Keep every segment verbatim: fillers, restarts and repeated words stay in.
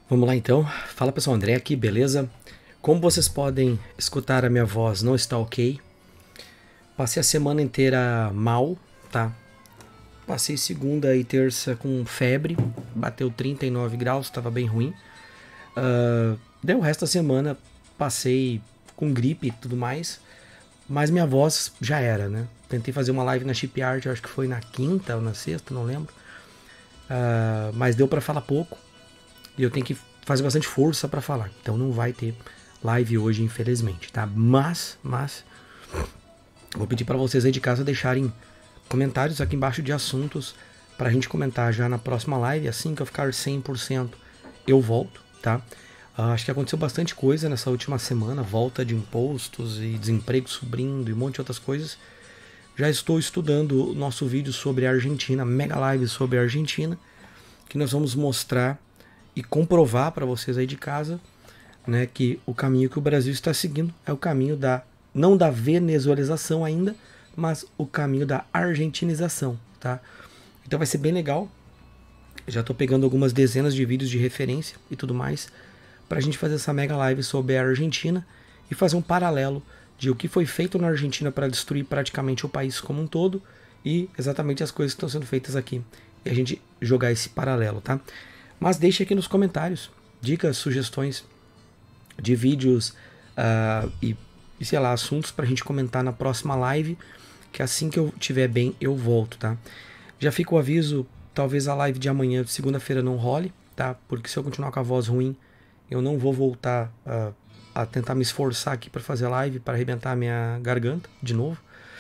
Vamos lá então. Fala pessoal, André aqui, beleza? Como vocês podem escutar, a minha voz não está ok. Passei a semana inteira mal, tá? Passei segunda e terça com febre, bateu trinta e nove graus, estava bem ruim. Uh, daí o resto da semana passei com gripe e tudo mais, mas minha voz já era, né? Tentei fazer uma live na Shipyard, acho que foi na quinta ou na sexta, não lembro. Uh, mas deu pra falar pouco e eu tenho que fazer bastante força pra falar. Então não vai ter live hoje, infelizmente, tá? Mas, mas vou pedir pra vocês aí de casa deixarem comentários aqui embaixo de assuntos pra gente comentar já na próxima live. Assim que eu ficar cem por cento eu volto, tá? Uh, acho que aconteceu bastante coisa nessa última semana, volta de impostos e desemprego subindo e um monte de outras coisas. Já estou estudando o nosso vídeo sobre a Argentina, mega live sobre a Argentina, que nós vamos mostrar e comprovar para vocês aí de casa, né, que o caminho que o Brasil está seguindo é o caminho da, não da venezuelização ainda, mas o caminho da argentinização, tá? Então vai ser bem legal. Já estou pegando algumas dezenas de vídeos de referência e tudo mais para a gente fazer essa mega live sobre a Argentina e fazer um paralelo de o que foi feito na Argentina para destruir praticamente o país como um todo e exatamente as coisas que estão sendo feitas aqui. E a gente jogar esse paralelo, tá? Mas deixe aqui nos comentários dicas, sugestões de vídeos uh, e, e, sei lá, assuntos para a gente comentar na próxima live, que assim que eu estiver bem eu volto, tá? Já fica o aviso, talvez a live de amanhã, segunda-feira, não role, tá? Porque se eu continuar com a voz ruim, eu não vou voltar uh, a tentar me esforçar aqui para fazer live, para arrebentar a minha garganta de novo.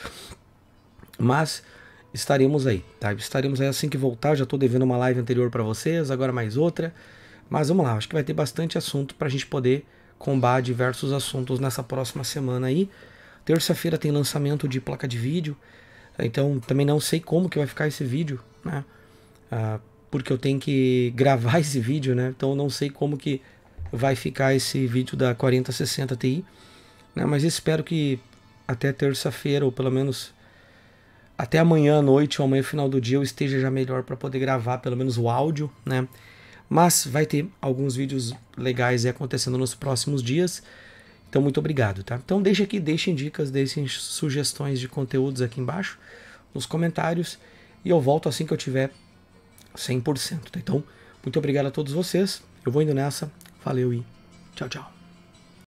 Mas estaremos aí, tá? Estaremos aí assim que voltar. Já estou devendo uma live anterior para vocês, agora mais outra. Mas vamos lá, acho que vai ter bastante assunto para a gente poder combar diversos assuntos nessa próxima semana aí. Terça-feira tem lançamento de placa de vídeo, então também não sei como que vai ficar esse vídeo, né? Ah, porque eu tenho que gravar esse vídeo, né? Então eu não sei como que vai ficar esse vídeo da quarenta sessenta Ti, né? Mas espero que até terça-feira, ou pelo menos até amanhã à noite, ou amanhã final do dia, eu esteja já melhor para poder gravar pelo menos o áudio, né? Mas vai ter alguns vídeos legais aí acontecendo nos próximos dias. Então muito obrigado, tá? Então deixa aqui, deixem dicas, deixem sugestões de conteúdos aqui embaixo, nos comentários, e eu volto assim que eu tiver cem por cento, tá? Então, muito obrigado a todos vocês. Eu vou indo nessa. Valeu e tchau, tchau.